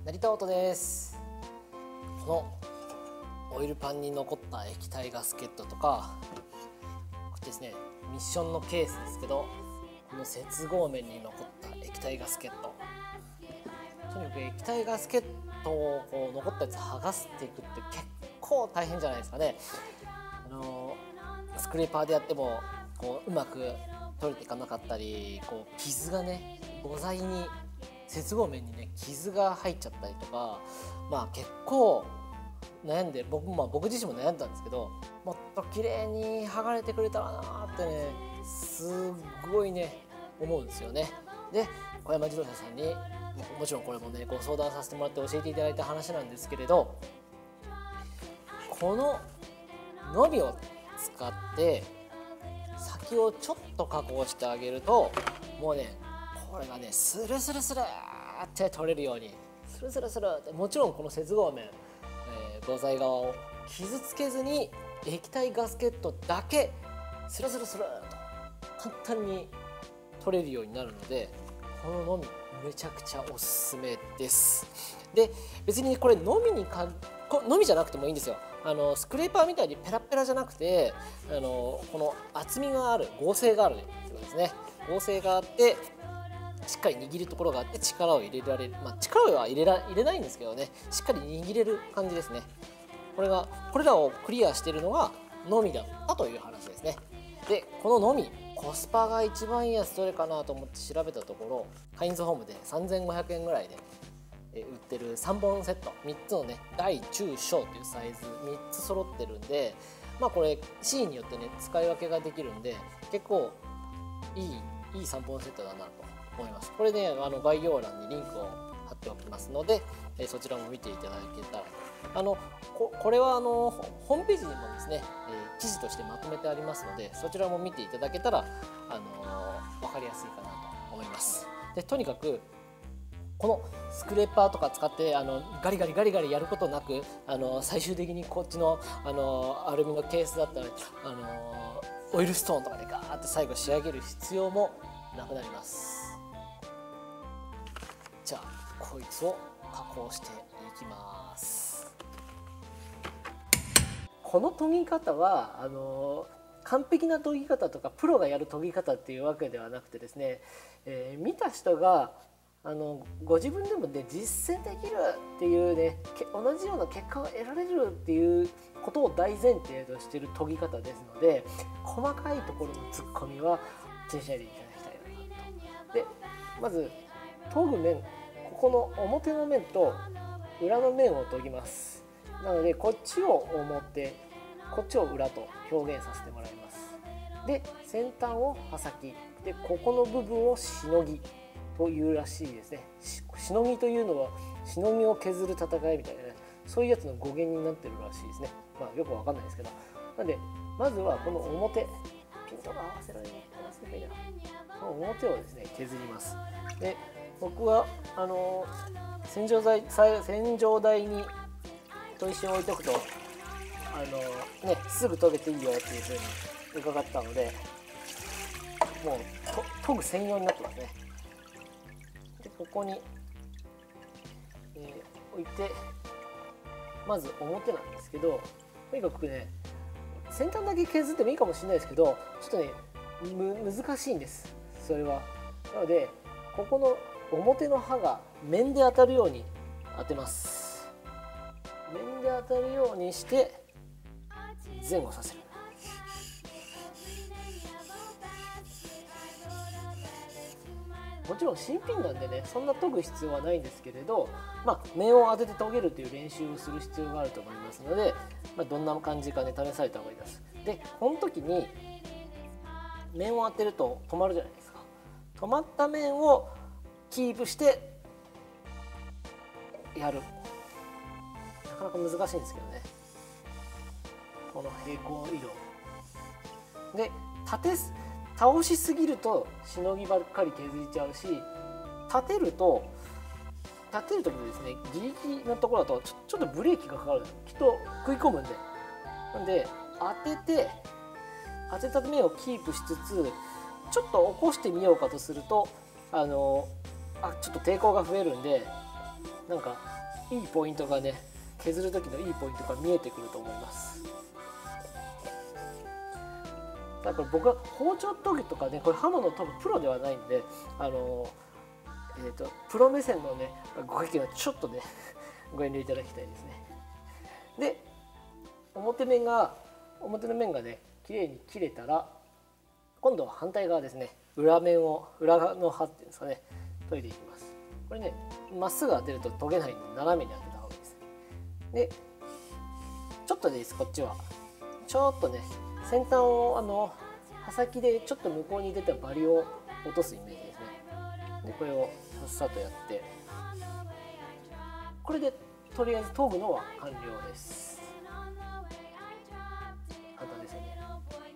成田オートです。このオイルパンに残った液体ガスケットとか、こっちですね、ミッションのケースですけど、この接合面に残った液体ガスケット、とにかく液体ガスケットをこう残ったやつ剥がしていくって結構大変じゃないですかね。スクレーパーでやってもこううまく取れていかなかったり、こう傷がね、母材に接合面にね傷が入っちゃったりとか、結構悩んで、僕自身も悩んだんですけど、もっと綺麗に剥がれてくれたらなってね、すごいね思うんですよね。で、小山自動車さんにもちろんこれもねご相談させてもらって教えていただいた話なんですけれど、このノビを使って先をちょっと加工してあげると、もうねこれがねスルスルスルって取れるように、スルスルスルって、もちろんこの接合面、母材側を傷つけずに液体ガスケットだけスルスルスルと簡単に取れるようになるので、こののみめちゃくちゃおすすめです。で、別にこれのみじゃなくてもいいんですよ。スクレーパーみたいにペラペラじゃなくて、この厚みがある、合成があるってことですね。合成があってしっかり握るところがあって力を入れられる、力は入れないんですけどね、しっかり握れる感じですね。これらをクリアしているのがのみだったという話ですね。で、こののみコスパが一番いいやつどれかなと思って調べたところ、カインズホームで3500円ぐらいで売ってる3本セット、3つのね大中小というサイズ3つ揃ってるんで、これシーンによってね使い分けができるんで、結構いい3本セットだなと思います。これね概要欄にリンクを貼っておきますので、そちらも見ていただけたらと。これはホームページにもですね、記事としてまとめてありますので、そちらも見ていただけたら分かりやすいかなと思います。で、とにかくこのスクレーパーとか使ってガリガリやることなく、最終的にこっちのアルミのケースだったらオイルストーンとかでガーッと最後仕上げる必要もなくなります。じゃあこいつを加工していきます。この研ぎ方は完璧な研ぎ方とかプロがやる研ぎ方っていうわけではなくてですね、見た人がご自分でもね実践できるっていうね、同じような結果が得られるっていうことを大前提としている研ぎ方ですので、細かいところのツッコミは気にしないでいただきたいなと。で、まず研ぐ面、ここの表の面と裏の面を研ぎます。なのでこっちを表、こっちを裏と表現させてもらいます。で、先端を刃先で、ここの部分をしのぎというらしいですね。しのぎというのはしのぎを削る戦いみたいなね、そういうやつの語源になってるらしいですね。よくわかんないですけど、なんでまずはこの表、ピントが合わせられない、この表をですね削ります。で、僕は洗浄台にと一緒に置いとくとすぐ研げていいよっていうふうに伺ったので、もう研ぐ専用になってますね。で、ここに、置いて、まず表なんですけど、とにかくね先端だけ削ってもいいかもしれないですけど、ちょっとね難しいんです、それは。なのでここの表の刃が面で当たるように当てます。面で当たるようにして前後させる。もちろん新品なんでねそんな研ぐ必要はないんですけれど、面を当てて研げるという練習をする必要があると思いますので、どんな感じかね試された方がいいです。で、この時に面を当てると止まるじゃないですか。止まった面をキープしてやる。なかなか難しいんですけどね、この平行移動で倒しすぎるとしのぎばっかり削れちゃうし、立てる時ですねギリギリのところだとちょっとブレーキがかかる、きっと食い込むんで。なんで当てた面をキープしつつ、ちょっと起こしてみようかとするとちょっと抵抗が増えるんで、 なんかいいポイントがね、削る時のいいポイントが見えてくると思います。だから僕は包丁研ぎとかね、これ刃物多分プロではないんで、プロ目線のねご意見はちょっとねご遠慮いただきたいですね。で表の面がね綺麗に切れたら、今度は反対側ですね、裏の刃っていうんですかね、研いでいきます。これねまっすぐ当てると研げないんで、斜めに当てた方がいいです。でちょっとでいいです。こっちはちょっとね先端を刃先でちょっと向こうに出たバリを落とすイメージですね。でこれをさっさとやって、これでとりあえず研ぐのは完了です。簡単ですよね。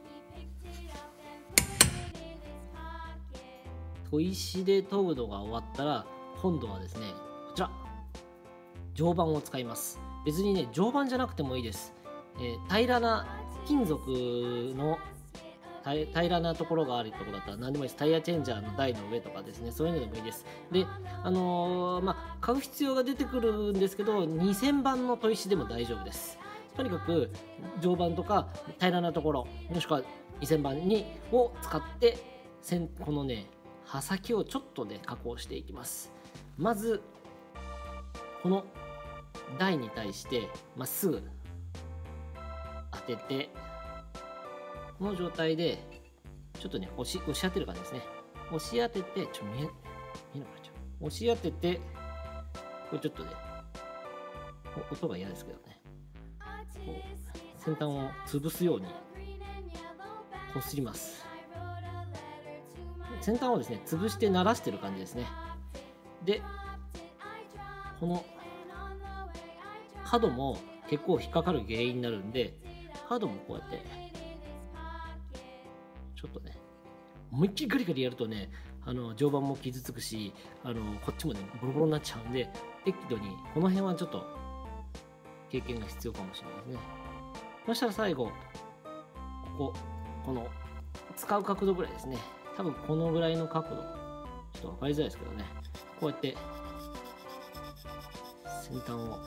砥石で研ぐのが終わったら、今度はですねこちら定板を使います。別にね定板じゃなくてもいいです。平らな金属の平らなところがあるところだったら何でもいいです。タイヤチェンジャーの台の上とかですね、そういうのでもいいです。で買う必要が出てくるんですけど、2000番の砥石でも大丈夫です。とにかく定板とか平らなところ、もしくは2000番を使ってこのね刃先をちょっとね加工していきます。まずこの台に対してまっすぐ当てて、この状態でちょっとね押し当てる感じですね。押し当てて見えなくなっちゃう。押し当てて、これちょっとね音が嫌ですけどね、こう先端を潰すようにこすります。先端をですね潰して慣らしてる感じですね。でこの角も結構引っかかる原因になるんで、角もこうやってちょっとね思いっきりガリガリやるとね定板も傷つくし、こっちもねボロボロになっちゃうんで、適度にこの辺はちょっと経験が必要かもしれないですね。そしたら最後この使う角度ぐらいですね、多分このぐらいの角度、ちょっと分かりづらいですけどね、こうやって先端を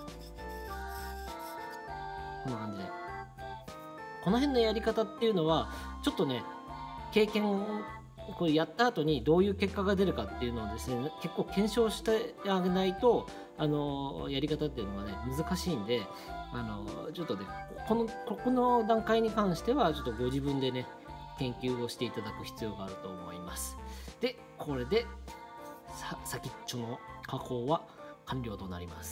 こんな感じで、この辺のやり方っていうのはちょっとね経験これやった後にどういう結果が出るかっていうのをですね結構検証してあげないとやり方っていうのがね難しいんで、ちょっとねここの段階に関してはちょっとご自分でね研究をしていただく必要があると思います。でこれで先っちょの加工は完了となります。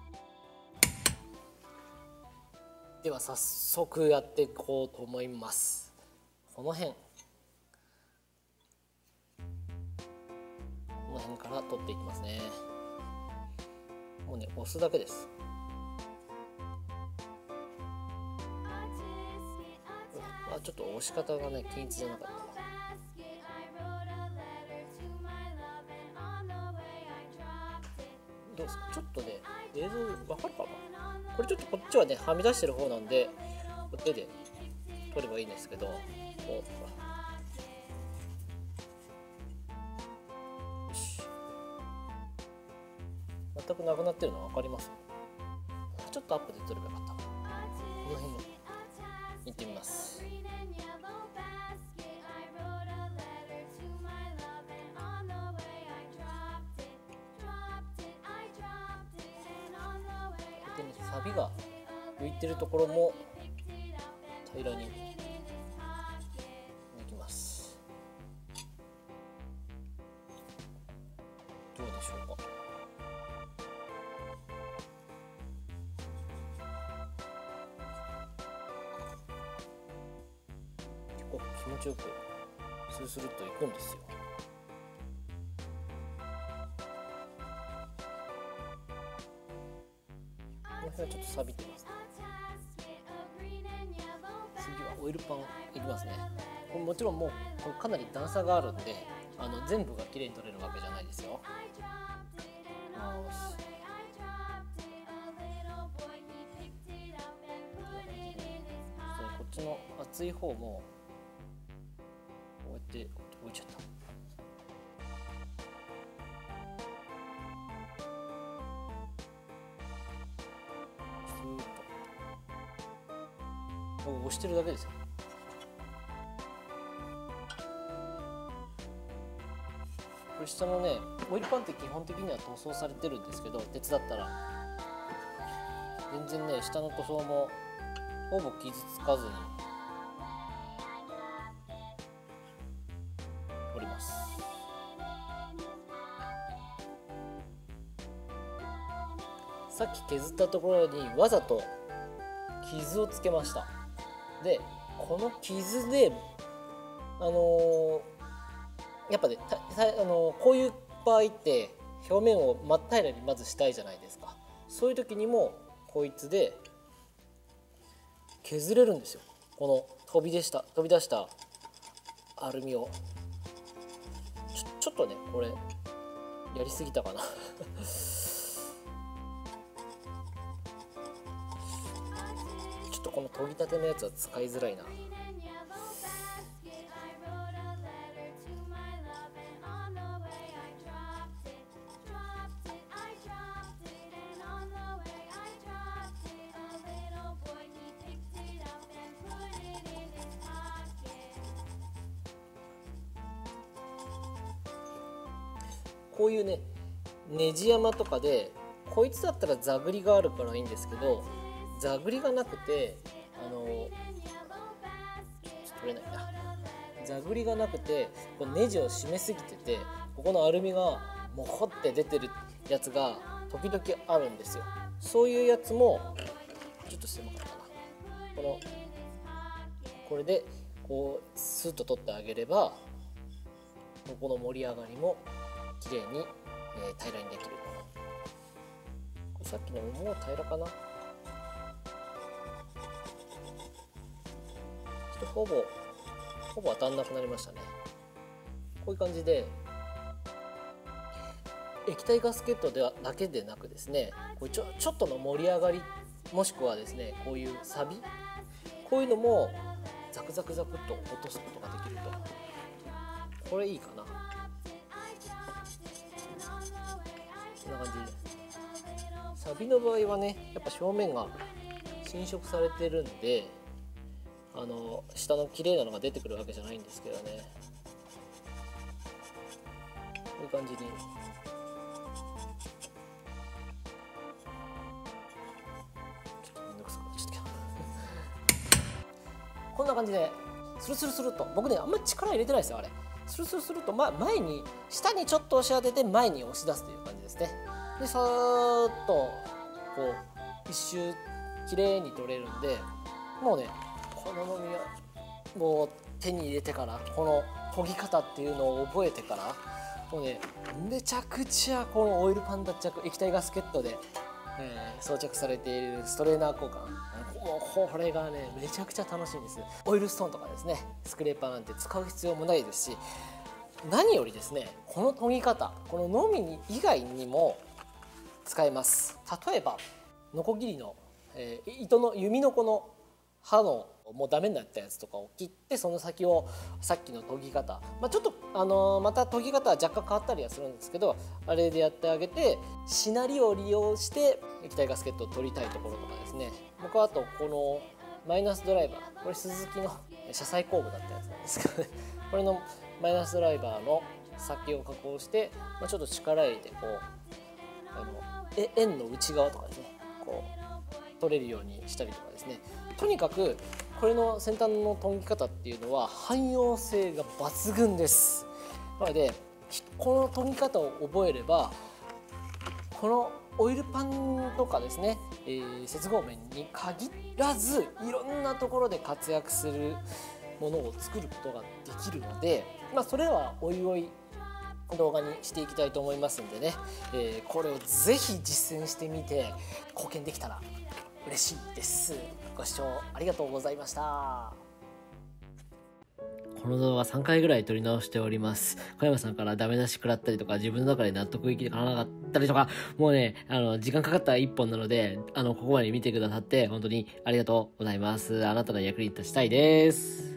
では早速やっていこうと思います。この辺から取っていきますね。もうね押すだけです。ちょっと押し方がね均一じゃなかった。どうですか、ちょっとね映像わかるかな。これちょっとこっちはねはみ出してる方なんで手で取ればいいんですけど、全くなくなってるの分かります？ちょっとアップで撮ればよかった。この辺に行ってみます。でね、サビが浮いてるところも平らにできます。どうでしょうか。結構気持ちよくスルスルっといくんですよ。この辺はちょっと錆びてますね。次はオイルパンいきますね。これもちろんもうこれかなり段差があるんで全部が綺麗に取れるわけじゃないですよ。こっちの厚い方もこうやって置いちゃった。 押してるだけですよ。これ下のねオイルパンって基本的には塗装されてるんですけど、鉄だったら全然ね下の塗装もほぼ傷つかずにおります。さっき削ったところにわざと傷をつけました。でこの傷でやっぱねこういう場合って表面を真っ平らにまずしたいじゃないですか。そういう時にもこいつで削れるんですよ。この飛び出したアルミをちょっとねこれやりすぎたかなちょっとこの研ぎたてのやつは使いづらいな。こういうねネジ山とかでこいつだったら座繰りがあるからいいんですけど、座繰りがなくて取れないな。座繰りがなくてこうネジを締めすぎてて、ここのアルミがもこって出てるやつが時々あるんですよ。そういうやつもちょっと狭かったな。これでこうスッと取ってあげればこの盛り上がりも綺麗に、平らにできる。これさっきのもう平らかな。ほぼ当たんなくなりましたね。こういう感じで液体ガスケットだけでなくですね、こうちょっとの盛り上がりもしくはですねこういうサビ、こういうのもザクザクザクっと落とすことができると、これいいかな。こんな感じでサビの場合はねやっぱ表面が侵食されてるんで下の綺麗なのが出てくるわけじゃないんですけどね、こういう感じにこんな感じでスルスルスルっと、僕ねあんまり力入れてないですよあれ。スルスルスルっと、前に下にちょっと押し当てて前に押し出すという感じですね。でさーっとこう一周きれいに取れるんで、もうねこののみはもう手に入れてからこの研ぎ方っていうのを覚えてからもうねめちゃくちゃこのオイルパン脱着液体ガスケットで、装着されているストレーナー交換、もうこれがねめちゃくちゃ楽しいんです。オイルストーンとかですねスクレーパーなんて使う必要もないですし、何よりですねこの研ぎ方こののみ以外にも使えます。例えばノコギリの、糸の弓のこの刃のもうダメになったやつとかを切って、その先をさっきの研ぎ方、ちょっとまた研ぎ方は若干変わったりはするんですけど、あれでやってあげてしなりを利用して液体ガスケットを取りたいところとかですね。僕はあとこのマイナスドライバー、これスズキの車載後部だったやつなんですけどねこれのマイナスドライバーの先を加工して、ちょっと力入れてこう円の内側とかですねこう取れるようにしたりとかですね。とにかくこれの先端の研ぎ方っていうのは汎用性が抜群です。なのでこの研ぎ方を覚えればこのオイルパンとかですね、接合面に限らずいろんなところで活躍するものを作ることができるので、それはおいおい動画にしていきたいと思いますんでね、これをぜひ実践してみて貢献できたら嬉しいです。ご視聴ありがとうございました。この動画3回ぐらい撮り直しております。小山さんからダメ出し食らったりとか、自分の中で納得いかなかったりとか、もうね、時間かかった一本なので、ここまで見てくださって本当にありがとうございます。あなたの役に立ちたいです。